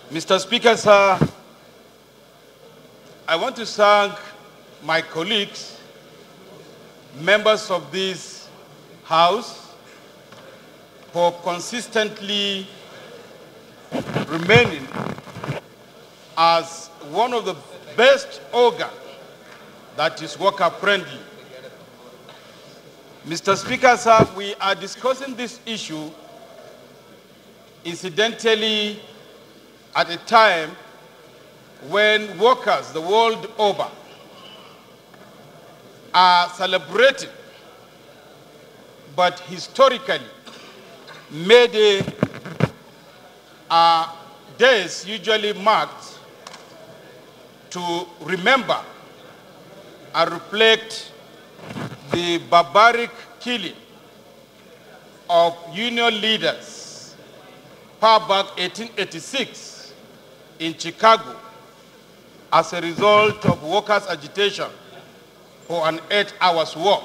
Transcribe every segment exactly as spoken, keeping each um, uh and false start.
Mister Speaker, sir, I want to thank my colleagues, members of this House, for consistently remaining as one of the best organs that is worker-friendly. Mister Speaker, sir, we are discussing this issue incidentally at a time when workers the world over are celebrating, but historically, May Day are days usually marked to remember and reflect the barbaric killing of union leaders far back eighteen eighty-six in Chicago as a result of workers' agitation for an eight hours work.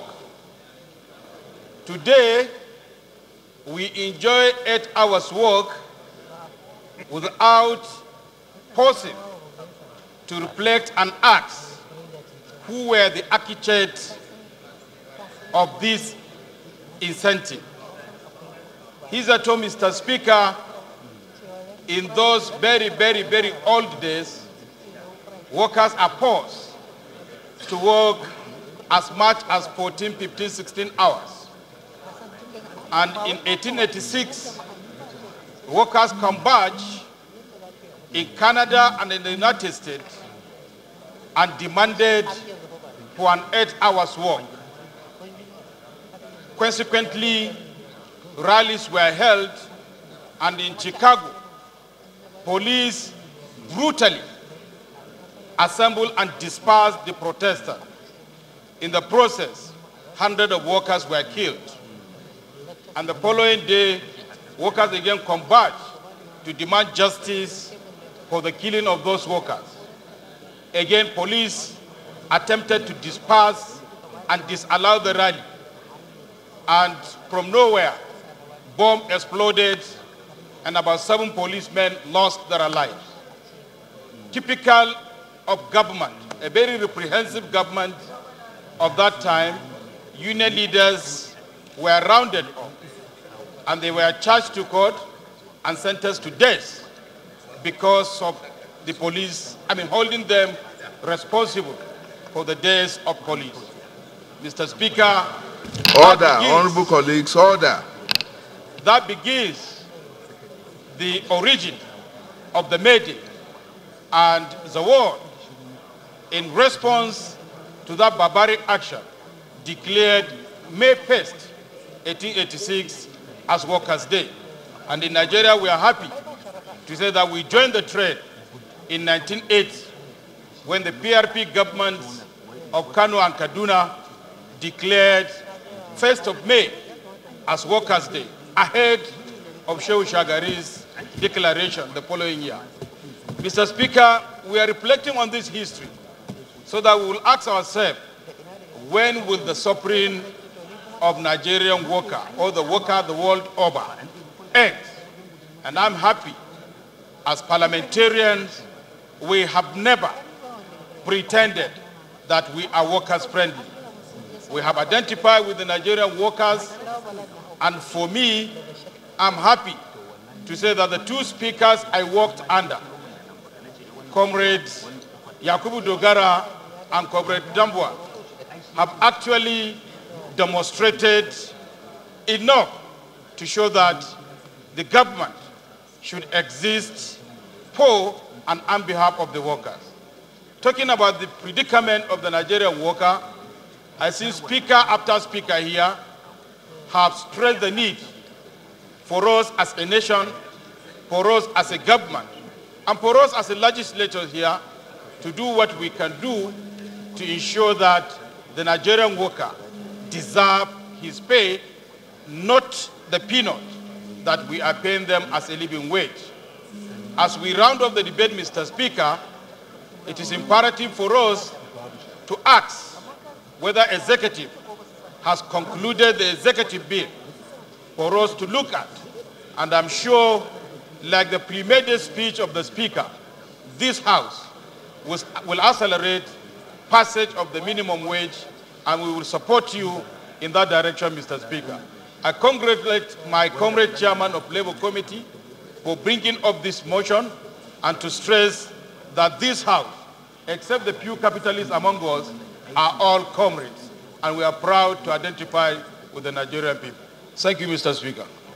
Today, we enjoy eight hours work without pausing to reflect and ask who were the architects of this incentive. Hitherto, Mister Speaker, in those very, very, very old days, workers are forced to work as much as fourteen, fifteen, sixteen hours. And in eighteen eighty-six, workers converged in Canada and in the United States and demanded for an eight hours work. Consequently, rallies were held, and in Chicago, police brutally assembled and dispersed the protesters. In the process, hundreds of workers were killed. And the following day, workers again converged to demand justice for the killing of those workers. Again, police attempted to disperse and disallow the rally. And from nowhere, bomb exploded, and about seven policemen lost their lives. Typical of government, a very reprehensive government of that time, union leaders were rounded up, and they were charged to court and sentenced to death because of the police, I mean, holding them responsible for the deaths of police. Mister Speaker, order, begins, honorable colleagues, order. That begins the origin of the May Day, and the world, in response to that barbaric action, declared May first, eighteen eighty-six, as Workers' Day. And in Nigeria, we are happy to say that we joined the trade in nineteen eighty, when the P R P governments of Kano and Kaduna declared first of May as Workers' Day, ahead of Shehu Shagari's declaration the following year. Mister Speaker, we are reflecting on this history so that we will ask ourselves, when will the suffering of Nigerian worker or the worker the world over end? And I'm happy, as parliamentarians, we have never pretended that we are workers friendly. We have identified with the Nigerian workers, and for me, I'm happy to say that the two speakers I worked under, Comrades Yakubu Dogara and Comrade Dambwa, have actually demonstrated enough to show that the government should exist for and on behalf of the workers. Talking about the predicament of the Nigerian worker, I see speaker after speaker here have stressed the need for us as a nation, for us as a government, and for us as a legislature here to do what we can do to ensure that the Nigerian worker deserves his pay, not the peanut that we are paying them as a living wage. As we round up the debate, Mister Speaker, it is imperative for us to ask whether executive has concluded the executive bill for us to look at. And I'm sure like the pre-made speech of the Speaker, this House will, will accelerate passage of the minimum wage, and we will support you in that direction, Mister Speaker. I congratulate my comrade chairman of Labour Committee for bringing up this motion and to stress that this House, except the few capitalists among us, are all comrades, and we are proud to identify with the Nigerian people. Thank you, Mister Speaker.